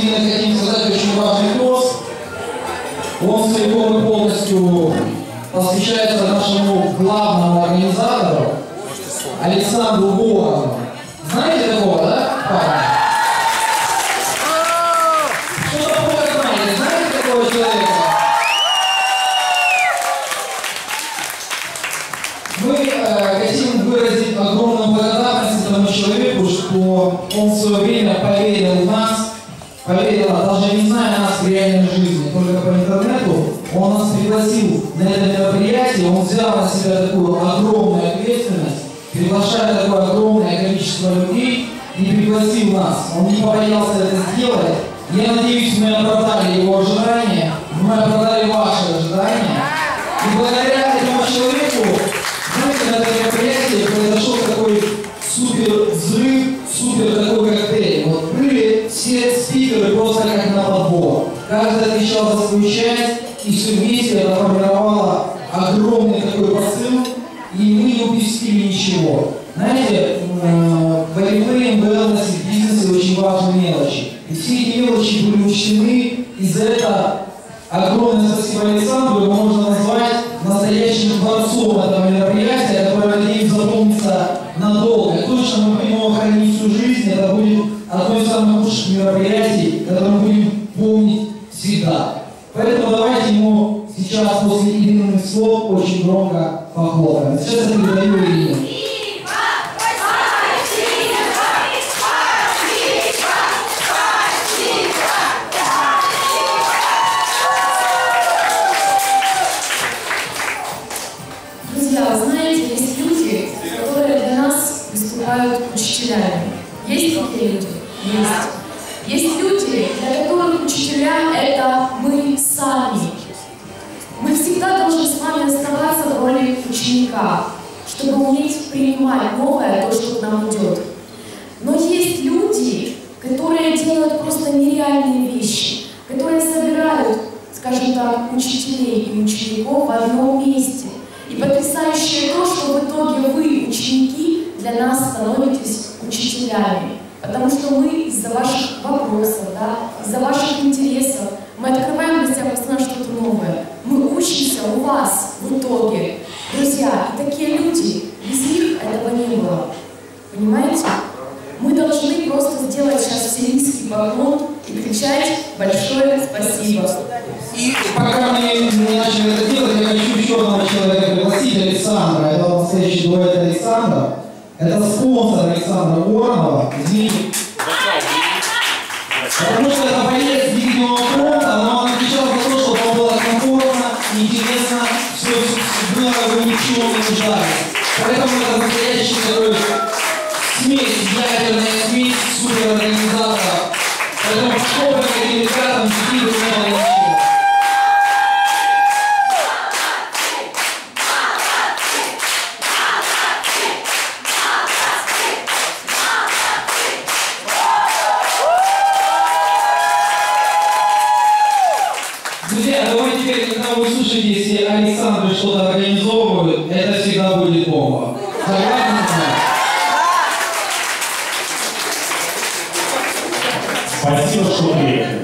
сегодня хотим сказать очень важный тост. Он целиком и полностью посвящается нашему главному организатору Александру Воронову. Знаете такого, да, парня? Что такое знаете? Знаете такого человека? Мы хотим выразить огромную благодарность этому человеку, что он в свое время поверил в нас, даже не зная нас в реальной жизни, только по интернету. Он нас пригласил на это мероприятие, он взял на себя такую огромную ответственность, приглашая такое огромное количество людей и пригласил нас. Он не побоялся это сделать. Я надеюсь, мы оправдали его ожидания, мы оправдали ваши ожидания. И благодаря этому человеку, знаете, на этом мероприятии произошел такой супер взрыв, супер такой коктейль. Вот были все спикеры просто как на подбор. Каждый отвечал за свою часть, и все вместе это формировало огромный такой посыл, и мы не упустили ничего. Знаете, в Oriflame, в wellness, в бизнесе очень важны мелочи. И все эти мелочи были учтены, и за это огромное спасибо Александру можно назвать настоящим творцом этого мероприятия, которое, надеюсь, запомнится надолго. И точно мы будем его хранить всю жизнь. Это будет одно из самых лучших мероприятий, которое мы будем помнить всегда. Поэтому давайте ему сейчас после именных слов очень громко похлопаем. Сейчас я передаю Ирине. Друзья, вы знаете, есть люди, которые для нас выступают учителями. Есть такие люди? Есть. Есть люди, для которых учителя — это мы сами. Мы всегда должны с вами оставаться в роли ученика, чтобы уметь принимать новое, то, что к нам идет. Но есть люди, которые делают просто нереальные вещи, которые собирают, скажем так, учителей и учеников в одном месте. И потрясающее то, что в итоге вы, ученики, для нас становитесь учителями. Потому что мы из-за ваших вопросов, да, из-за ваших интересов, мы открываем для себя постоянно что-то новое. Мы учимся у вас в итоге. Друзья, и такие люди, без них этого не было. Понимаете? Мы должны просто сделать сейчас вселенский поклон и кричать большое спасибо. И пока мы не начали это делать, я хочу еще одного человека пригласить, Александра. Это настоящий дуэт Александра. Это спонсор Александра Воронова. Извините. Потому что это боец видео фронта, но он отвечал за то, чтобы вам было комфортно, интересно, все было, вы ничего не нуждались. Поэтому это настоящий такой смесь, ядерная смесь суперорганизаторов. Поэтому похлопаем этим ребятам, сидим и не было. Друзья, давайте теперь, когда вы слышите, если Александры что-то организовывают, это всегда будет бомба. Согласны? Спасибо, что приехали.